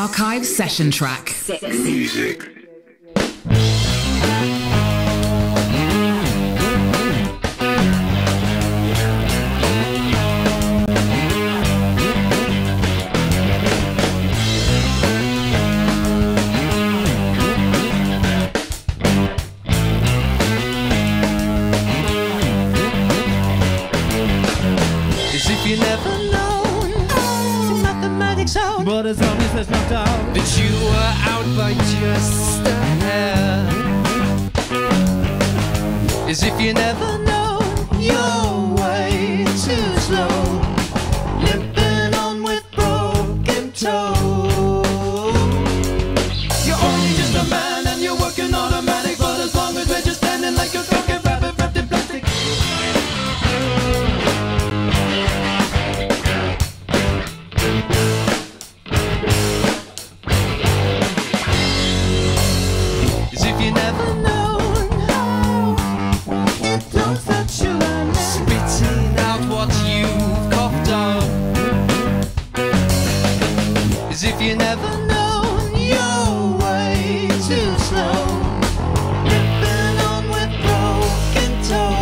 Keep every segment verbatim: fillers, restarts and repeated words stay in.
Archive session track. Six. Music. You never known oh, mathematics out, but as long as there's no doubt that you were out by just a hair, as if you never know you're way too slow, limping on with broken toe. You're only just a man and you're working automatic, but as long as we're just standing like a crooked rabbit wrapped in plastic. As if you never known you're way too slow, limping on with broken toe.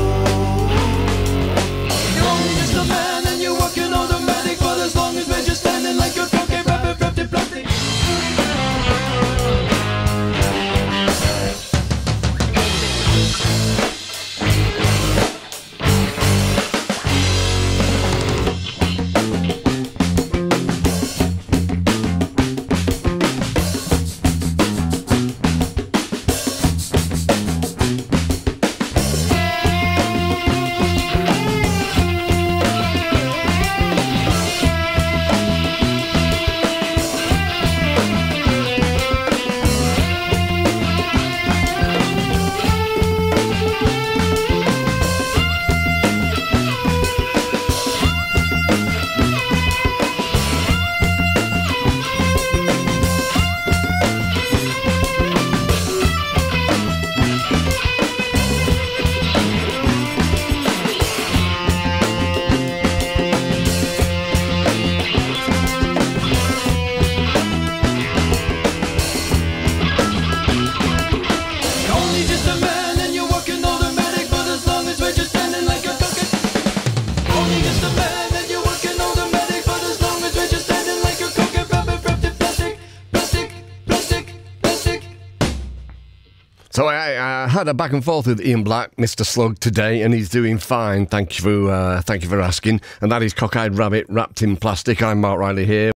You're only just a man and you're working automatic, but as long as we're just standing like a crooked rabbit wrapped in plastic. So I uh, had a back and forth with Ian Black, Mister Slug, today, and he's doing fine. Thank you for uh, thank you for asking. And that is Cockeyed Rabbit Wrapped in Plastic. I'm Marc Riley here.